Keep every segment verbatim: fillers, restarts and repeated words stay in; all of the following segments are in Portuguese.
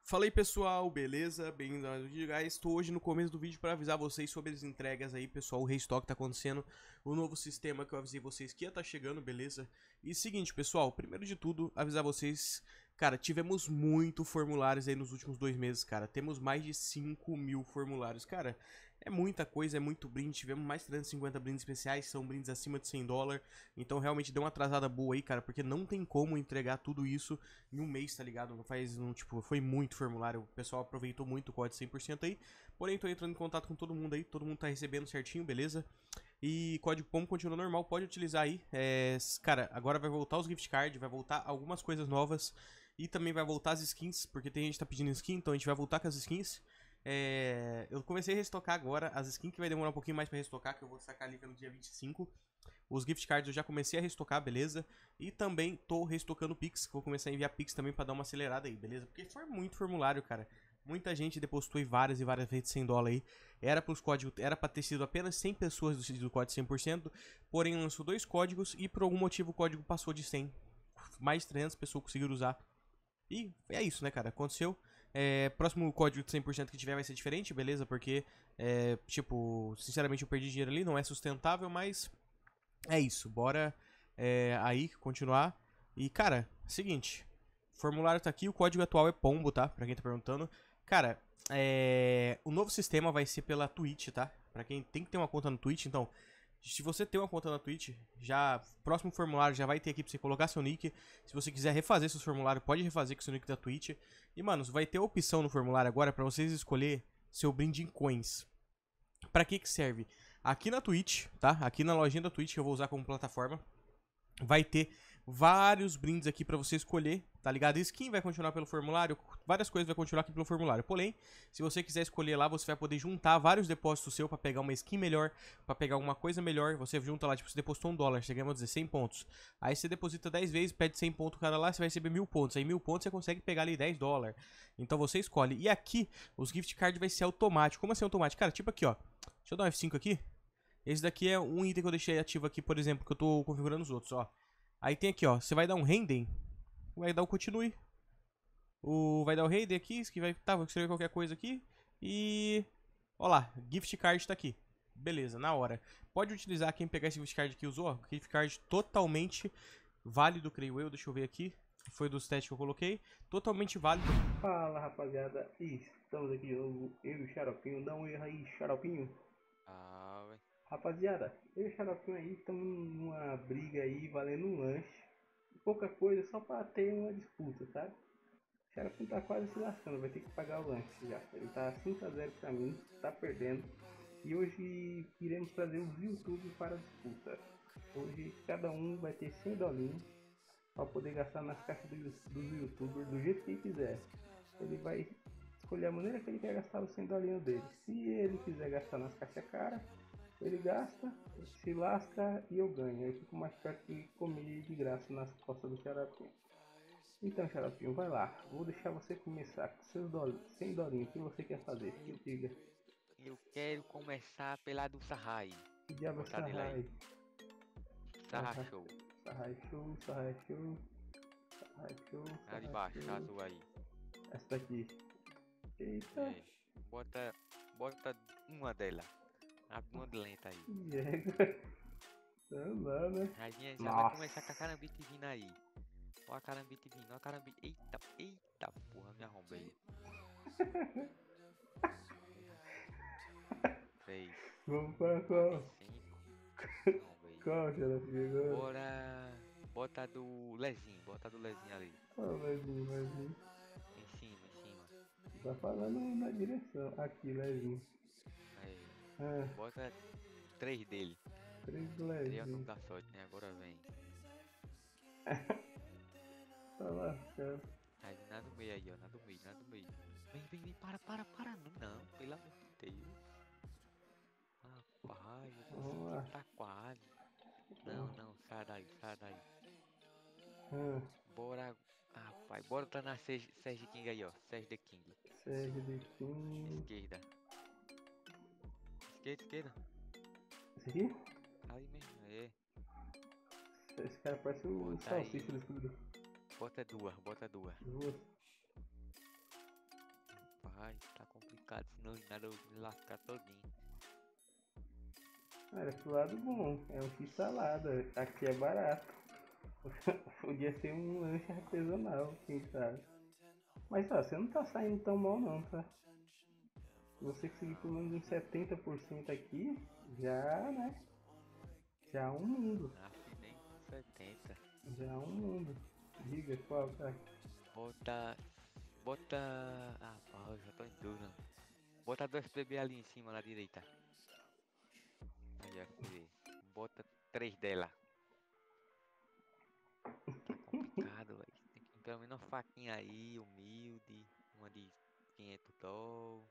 Fala aí pessoal, beleza? Bem-vindo a mais um vídeo, guys. Estou hoje no começo do vídeo para avisar vocês sobre as entregas aí, pessoal. O restock tá acontecendo, o novo sistema que eu avisei vocês que ia tá chegando, beleza? E seguinte, pessoal, primeiro de tudo, avisar vocês, cara, tivemos muito formulários aí nos últimos dois meses, cara. Temos mais de cinco mil formulários, cara. É muita coisa, é muito brinde. Tivemos mais de trezentos e cinquenta brindes especiais, são brindes acima de cem dólares. Então realmente deu uma atrasada boa aí, cara, porque não tem como entregar tudo isso em um mês, tá ligado? Não faz, um, tipo, foi muito formulário. O pessoal aproveitou muito o código cem por cento aí. Porém, tô entrando em contato com todo mundo aí, todo mundo tá recebendo certinho, beleza? E código P O M continua normal, pode utilizar aí. É, cara, agora vai voltar os gift cards, vai voltar algumas coisas novas. E também vai voltar as skins, porque tem gente que tá pedindo skin, então a gente vai voltar com as skins. É, eu comecei a restocar agora as skins que vai demorar um pouquinho mais pra restocar, que eu vou sacar ali pelo dia vinte e cinco. Os gift cards eu já comecei a restocar, beleza? E também tô restocando Pix, que vou começar a enviar Pix também pra dar uma acelerada aí, beleza? Porque foi muito formulário, cara. Muita gente depositou aí várias e várias vezes cem dólares aí. Era pros códigos, era pra ter sido apenas cem pessoas do, do código cem por cento, porém lançou dois códigos e por algum motivo o código passou de cem. Mais de trezentas pessoas conseguiram usar. E é isso, né, cara? Aconteceu. É, próximo código de cem por cento que tiver vai ser diferente, beleza? Porque, é, tipo, sinceramente eu perdi dinheiro ali, não é sustentável, mas é isso. Bora é, aí continuar. E, cara, seguinte. O formulário tá aqui, o código atual é pombo, tá? Pra quem tá perguntando. Cara, é, o novo sistema vai ser pela Twitch, tá? Pra quem tem que ter uma conta no Twitch, então... Se você tem uma conta na Twitch, já próximo formulário já vai ter aqui pra você colocar seu nick. Se você quiser refazer seus formulários, pode refazer com seu nick da Twitch. E, mano, vai ter a opção no formulário agora pra vocês escolher seu brinde em coins. Pra que que serve? Aqui na Twitch, tá? Aqui na lojinha da Twitch que eu vou usar como plataforma, vai ter vários brindes aqui pra você escolher, tá ligado? Skin vai continuar pelo formulário, várias coisas vai continuar aqui pelo formulário. Porém, se você quiser escolher lá, você vai poder juntar vários depósitos seu pra pegar uma skin melhor, pra pegar alguma coisa melhor. Você junta lá, tipo, você depositou um dólar, você ganha, vamos dizer, cem pontos. Aí você deposita dez vezes, pede cem pontos cada lá, você vai receber mil pontos. Aí mil pontos você consegue pegar ali dez dólares. Então você escolhe. E aqui, os gift cards vai ser automático. Como assim automático? Cara, tipo aqui, ó. Deixa eu dar um F cinco aqui. Esse daqui é um item que eu deixei ativo aqui, por exemplo, que eu tô configurando os outros, ó. Aí tem aqui, ó, você vai dar um render, vai dar o continue. O, vai dar o render aqui, que vai, tá, vou escrever qualquer coisa aqui. E, ó lá, gift card tá aqui. Beleza, na hora. Pode utilizar quem pegar esse gift card aqui usou, ó. Gift card totalmente válido, creio eu, deixa eu ver aqui. Foi dos testes que eu coloquei. Totalmente válido. Fala rapaziada, estamos aqui de novo, eu e o Xaropinho, dá um erro aí, Xaropinho. Ah, velho. Rapaziada, eu e o Xaropinho aí estamos numa briga aí, valendo um lanche, pouca coisa, só pra ter uma disputa, sabe? O Xaropinho tá quase se lascando, vai ter que pagar o lanche já, ele tá cinco a zero pra mim, tá perdendo. E hoje iremos trazer os youtubers para a disputa. Hoje cada um vai ter cem dolinhos para poder gastar nas caixas dos, dos youtubers do jeito que ele quiser. Ele vai escolher a maneira que ele quer gastar os cem dolinhos dele. Se ele quiser gastar nas caixas caras, ele gasta, se lasca e eu ganho. Eu fico mais perto de comer de graça nas costas do Xarapinho. Então, Xarapinho, vai lá. Vou deixar você começar com seus dolinhos, cem dolinhos. O que você quer fazer? Eu, Diga. eu quero começar pela do Sahai. Que diabo é Botar dele aí. Sahai? Saha Show. Sahai Show, Sahai Show, Sahai Show, A de Sahai baixo, tá Show. azul aí. Essa daqui. Eita. É. Bota. Bota uma dela. Abre uma de lenta aí. Jega. Não dá, né? A gente já vai Nossa. começar com a carambite vindo aí. Ó a carambite vindo, ó a carambite. Eita, eita porra, me arrombei. Três. Vamos para qual? Cinco. Arrombei. Qual, Xarapinho, agora? Bora. Bota a do Lezinho, bota a do Lezinho ali. Ah, Lezinho, Lezinho. Em cima, em cima. Tá falando na direção. Aqui, Lezinho. Aí. Ah, Bota três dele. três do Três é o número Lezinho. da sorte, né? Agora vem. Tá lascado. Aí nada do meio aí, ó. Nada do meio, nada do meio. Vem, vem, vem, para, para, para. Não, não, pelo amor de Deus. Rapaz, Vamos você lá. tá quase. Não, não, sai daí, sai daí. Ah, Bora. Rapaz, bora tá na Sage Sage King aí, ó. Sage the King. Sérgio de Kim. Esquerda. Esquerda, esquerda. Esse aqui? Aí mesmo, é. Esse cara parece o Bota salsicha aí. do escudo. Bota duas, bota duas. Duas. lascado, senão nada eu me lascar todinho. Olha, pro lado bom, é um x-salada, aqui é barato. Podia ser um lanche artesanal, quem sabe. Mas ó, você não tá saindo tão mal não, tá? Se você conseguir pelo menos uns setenta por cento aqui, já, né? Já é um mundo. Ah, nem setenta. Já é um mundo. Diga qual, tá? Bota. Bota. Ah, pô, eu já tô em dúvida. Bota dois P B ali em cima, na direita. Aí, F B. Bota três dela. Que é complicado, velho. Tem que pelo menos uma faquinha aí, humilde. Uma de quinhentos dólares.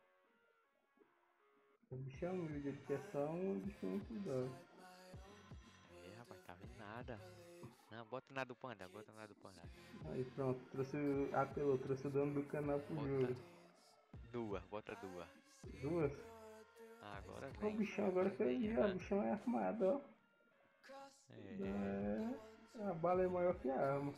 O bicho é humilde, ele quer só um de quinhentos dólares. É, rapaz, tá vendo nada. Não, bota na do panda, bota na do panda. Aí pronto, trouxe o. Apelou, trouxe o dono do canal pro Bota jogo. duas, bota duas. Duas? Ah, agora O vem. bichão agora Vem, fez já, o Renan. bichão é armado, ó. É. É, a bala é maior que a arma.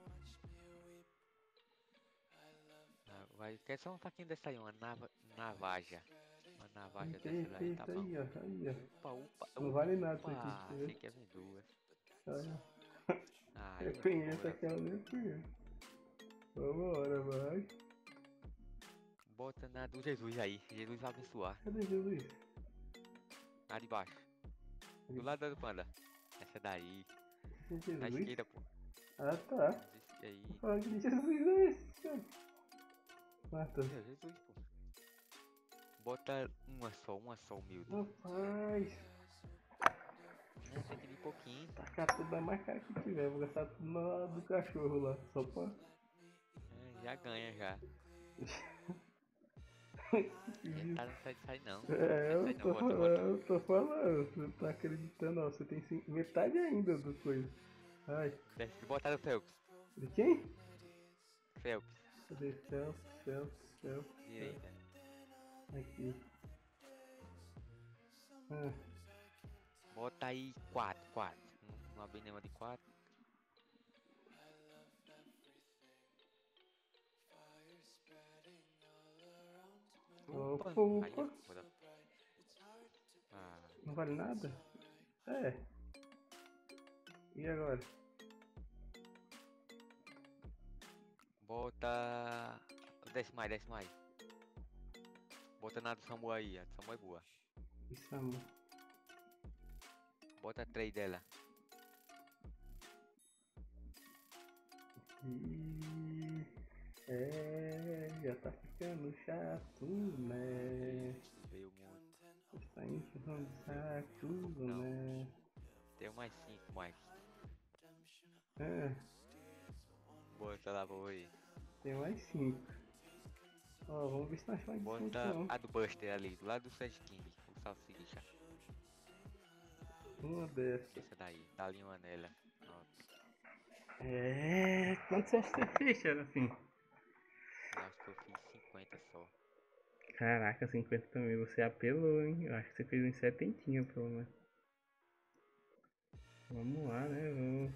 Ah, vai, quer só um faquinho dessa aí, uma nava, navaja. Uma navaja Eita, dessa eita, daí, tá eita, bom. aí, ó, aí, ó. Upa, upa, Não upa, vale nada isso aqui, upa. quer Achei ver? que ia vir duas. Olha, Ah, eu aí é conheço foda. aquela ali, eu conheço. Vambora, vai. Bota na do Jesus aí. Jesus vai abençoar. Cadê Jesus? Lá de baixo. Do lado da do panda. Essa daí. Esse é Na Jesus? esquerda, pô. Ah, tá. Esse aí. Fala que Jesus é esse, cara. Mata. É Jesus, pô. Bota uma só, uma só, humilde. Rapaz, É, tem que vir pouquinho. tacar tudo na mais cara que tiver. Vou gastar tudo na hora do cachorro lá. Só pra. É, já ganha já. É, tá, não sai, sai não. É, Sai, eu sai não, tô bota, falando, bota. eu tô falando. Você tá acreditando, ó. Você tem cinco, metade ainda do coisa. Ai. Desce, bota no Phelps. De quem? Phelps. Cadê? Self, self, self, self. Direita. Aqui. Ah, Bota aí quatro, quatro. Um- Uma bem nenhuma de quatro. opa, Opa! Aí é opa. foda. Ah, Não vale nada? É. E agora? bota. Desce mais, desce mais. Bota na do Samu aí, a do Samu é boa. Isso, amor. Bota três dela. E... É, já tá ficando chato, né? Veio muito. Está enchendo o saco, Não. né? Tem mais cinco mais. É, Bota lá, vou aí. tem mais cinco. Ó, vamos ver se nós faz desconto Bota não. a do Buster ali, do lado do Fast King. O salsicha. Uma dessa. Essa daí, dá ali uma nela. Pronto. É, quanto você acha que você fez, Serafim? Eu acho que eu fiz cinquenta só. Caraca, cinquenta também, você apelou, hein? Eu acho que você fez uns setentinha, pelo menos. Vamos lá, né? Vamos.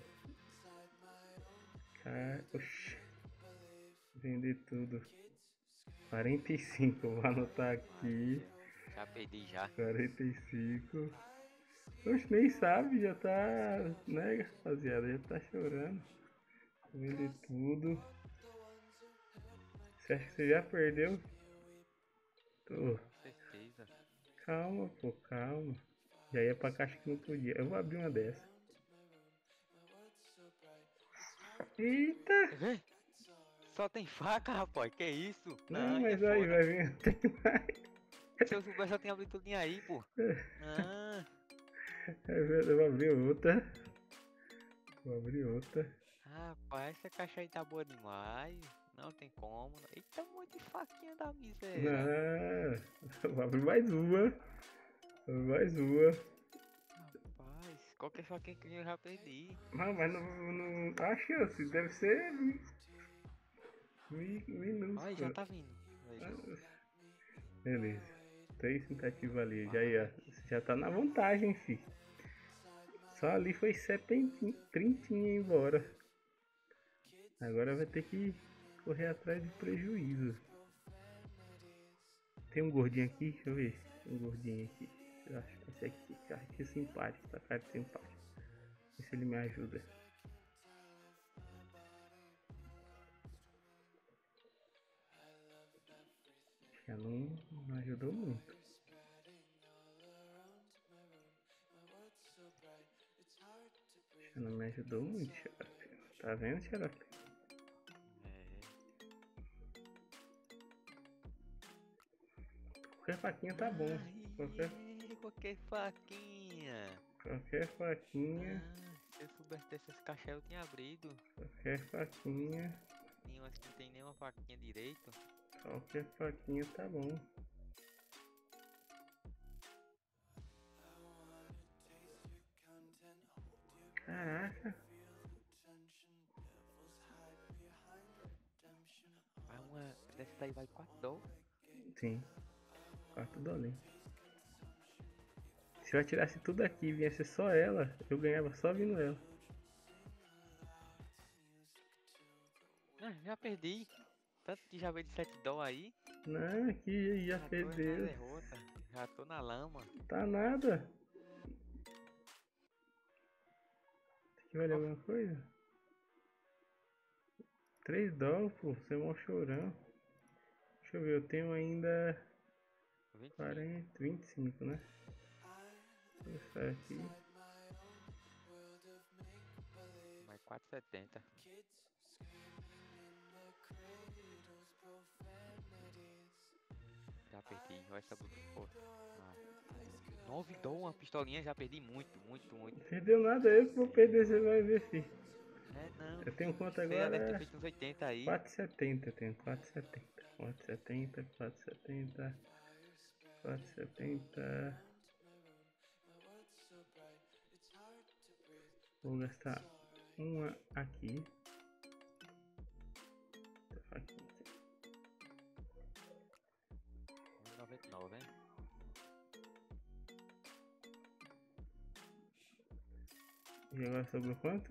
Cara, oxi. Vender tudo. quarenta e cinco, vou anotar aqui. Já perdi já. quarenta e cinco. Oxe, nem sabe, já tá, né, rapaziada? Já tá chorando. Vender tudo. Você acha que você já perdeu? Tô. Com certeza. Calma, pô, calma. Já ia pra caixa que não podia. Eu vou abrir uma dessa. Eita! Quer ver? Só tem faca, rapaz. Que isso? Não, Não, mas é aí foda. vai vir. Tem mais. Se eu soubesse, eu tinha abrido tudo aí, pô. Não. Eu vou abrir outra. Vou abrir outra. Rapaz, essa caixa aí tá boa demais. Não tem como. Eita, um monte de faquinha da miséria. Não, vou abrir mais uma. Mais uma. Rapaz, qualquer faquinha que eu já perdi. Não, mas não, não. A chance deve ser. mi- Minúscula. Olha, já tá vindo. Aí. Beleza. Três tentativas ali. Já ia. Já tá na vantagem, fi. Só ali foi setentinha, trintinha embora. Agora vai ter que correr atrás de prejuízo. Tem um gordinho aqui, deixa eu ver. Tem um gordinho aqui. Eu acho que esse aqui, cara, que simpático, tá cara de simpático. Vê se ele me ajuda. Já não, não ajudou muito. Já não me ajudou muito, Xarope. Tá vendo, Xarope? É. Qualquer faquinha tá bom. Qualquer, Ai, qualquer faquinha. qualquer faquinha. Ah, se eu soubesse dessas caixas eu tinha abrido. Qualquer faquinha. Tem umas que não tem nenhuma faquinha direito. Qualquer faquinha tá bom. Caraca. Vai uma. Dessa daí vai quatro dólares. Sim. Quatro dólares. Se eu atirasse tudo aqui e viesse só ela, eu ganhava só vindo ela. Ah, já perdi. Tanto que já veio de sete dólares aí. Não, aqui já Já tô na perdeu. derrota. Já tô na lama. Tá nada. Aqui vale alguma coisa? três dólares, pô. Você é mó chorão. Deixa eu ver, eu tenho ainda vinte e cinco. quarenta, vinte e cinco, né? Vou deixar aqui. Mais quatro e setenta. Já perdi. Olha essa bruta. Pô. Ah. nove dólares uma pistolinha. Já perdi muito, muito, muito. Perdeu nada, eu que vou perder, você vai ver, filho. É, não. Eu tenho quanto Você já deve ter agora? feito uns oitenta aí. quatro e setenta, eu tenho quatro e setenta. quatro e setenta, quatro e setenta. quatro e setenta. Vou gastar uma aqui. Aqui. um e noventa e nove, hein? E agora sobrou quanto?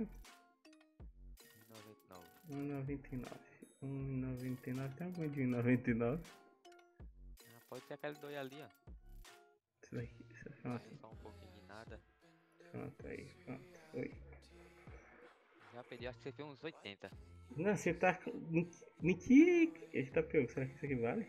um e noventa e nove. um e noventa e nove. um e noventa e nove. Tem algum de um e noventa e nove? Ah, pode ser aquele dois ali, ó. Isso daqui. Isso é pronto. Só um pouquinho de nada. Pronto aí. Pronto. Foi. Já perdi, acho que você fez uns oitenta. Não, você tá. Niki. Esse tá pego. Será que isso aqui vale?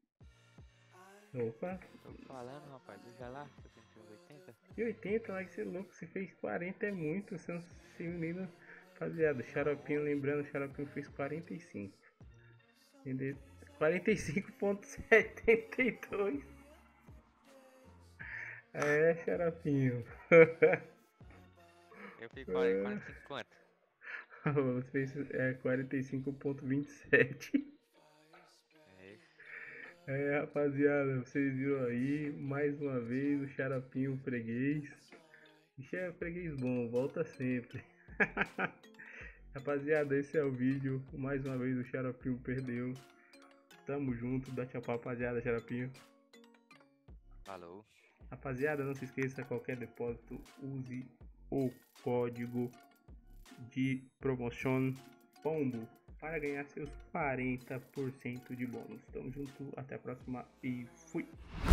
Opa. Tô falando, rapaz. Diga lá, você tem que ser uns oitenta. E oitenta lá que você é louco. Você fez quarenta é muito. Você é um menino. Rapaziada, Xaropinho, lembrando, Xaropinho fez quarenta e cinco. Entendeu? quarenta e cinco ponto setenta e dois. É, Xaropinho. Eu fiz quarenta e cinco quanto? Você fez é, quarenta e cinco ponto vinte e sete. É, É, rapaziada, vocês viram aí, mais uma vez, o Xaropinho freguês. Ixi, é freguês bom, volta sempre. Rapaziada, esse é o vídeo. Mais uma vez o Xaropinho perdeu. Tamo junto, dá tchau pra rapaziada, Xaropinho. falou. Rapaziada, não se esqueça, qualquer depósito, use o código de promoção POMBO para ganhar seus quarenta por cento de bônus. Tamo junto, até a próxima e fui!